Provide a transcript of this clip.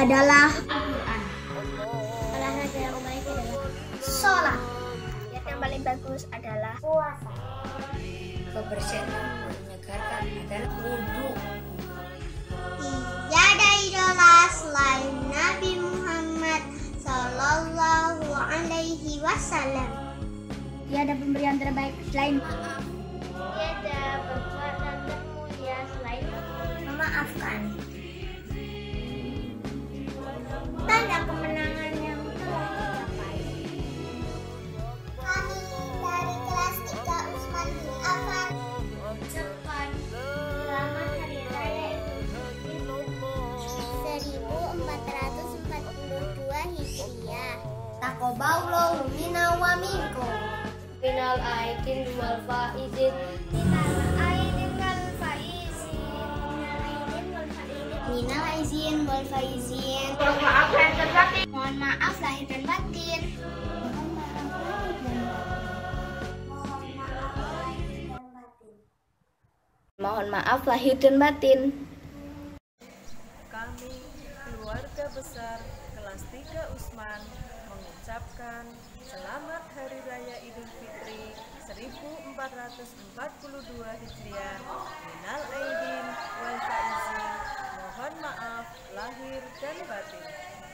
adalah Al-Quran. Olahraga yang baik adalah sholat. Yang paling bagus adalah puasa. Kebersihan yang menyegarkan adalah wudhu. Tiada idola selain Nabi Muhammad Sallallahu Alaihi Wasallam. Tiada pemberian terbaik selain tiada perbuatan termulia selain memaafkan. Tanda kemenangan yang telah dicapai. Kami dari kelas 3 Utsman bin Affan ucapkan selamat Hari Raya Idul Fitri 1442 Hijriah. Taqabbalallahu minna wa minkum. Minal aidin wal faizin. Minal aidin wal faizin. Minal aidin wal faizin. Mohon maaf lahir dan batin. Mohon maaf lahir dan batin. Kami, keluarga besar kelas 3 Utsman, mengucapkan selamat Hari Raya Idul Fitri 1442 Hijriah. Minal aidin wal faizin. Mohon maaf lahir dan batin.